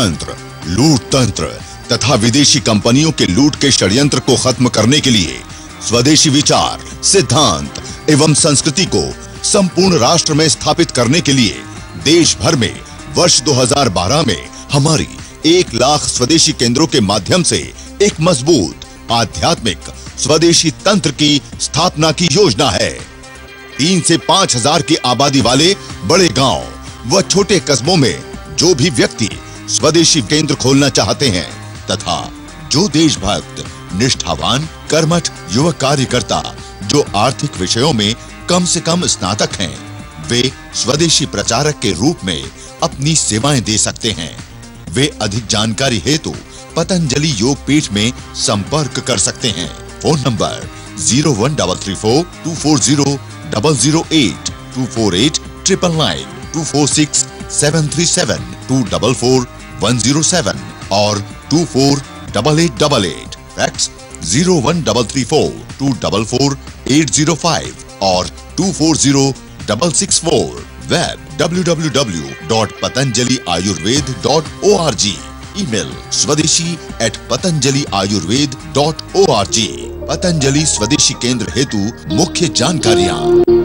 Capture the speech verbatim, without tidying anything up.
तंत्र, लूट तंत्र तथा विदेशी कंपनियों के लूट के षड्यंत्र को खत्म करने के लिए स्वदेशी विचार, सिद्धांत एवं संस्कृति को संपूर्ण राष्ट्र में स्थापित करने के लिए देश भर में वर्ष दो हज़ार बारह में हमारी एक लाख स्वदेशी केंद्रों के माध्यम से एक मजबूत आध्यात्मिक स्वदेशी तंत्र की स्थापना की योजना है। तीन से पांच हजार की आबादी वाले बड़े गांव व छोटे कस्बों में जो भी व्यक्ति स्वदेशी केंद्र खोलना चाहते हैं तथा जो देशभक्त, निष्ठावान, कर्मठ युवक कार्यकर्ता जो आर्थिक विषयों में कम से कम स्नातक हैं, वे स्वदेशी प्रचारक के रूप में अपनी सेवाएं दे सकते हैं। वे अधिक जानकारी हेतु पतंजलि योग पीठ में संपर्क कर सकते हैं। Phone number zero one double three four two four zero double zero eight, two four eight triple nine, two four six seven three seven, two double four one zero seven और two four double eight double eight. Fax zero one double three four two double four eight zero five और two four zero double six four. Web W W W dot Patanjali Ayurved dot O R ji. Email Swadeshi at Patanjali Ayurved dot O R G. Patanjali Swadeshi Kendra हेतु मुख्य जानकारियाँ।